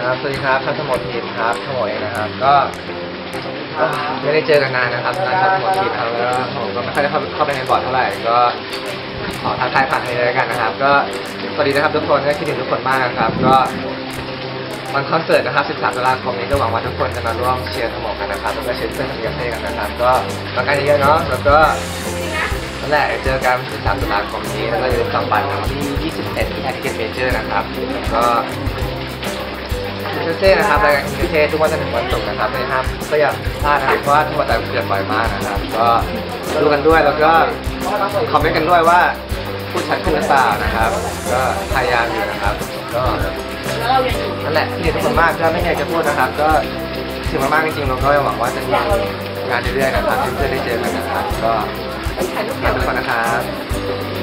สวัสดีครับท่านสมทินครับทั้งหมดเองนะครับก็ไม่ได้เจอกันนานนะครับนานครับสมทินครับแล้วผมก็ไม่ค่อยได้เข้าไปในบอร์ดเท่าไหร่ก็ขอทักทายผ่านทางนี้แล้วกันนะครับก็สวัสดีนะครับทุกคนก็คิดถึงทุกคนมากนะครับก็วันคอนเสิร์ตนะครับ13 ตุลาคมนี้ก็หวังว่าทุกคนจะมาร่วมเชียร์สมองกันนะครับแล้วก็เชียร์เพื่อนทำงานให้กันนะครับก็มากันเยอะๆเนาะแล้วก็นั่นแหละเจอกัน13 ตุลาคมนี้แล้วก็อย่าลืมจองบัตรที่21ที่ไทยทิเก็ตเมเจอร์นะครับก็เท่นะครับรายการเท่ทุกวันจันทร์ถึงวันศุกร์นะครับไม่ห้ามก็อย่าพลาดนะครับเพราะว่าทุกวันจันทร์เกิดบ่อยมากนะครับก็ดูกันด้วยแล้วก็คอมเมนต์กันด้วยว่าพูดชัดขึ้นหรือเปล่านะครับก็พยายามอยู่นะครับก็นั่นแหละที่ทุกคนมากก็ไม่อยากจะพูดนะครับก็ถึงมากๆจริงๆเราก็หวังว่าจะมีงานเรื่อยๆนะครับเพื่อนๆได้เจอกันนะครับก็ขอบคุณทุกคนนะครับ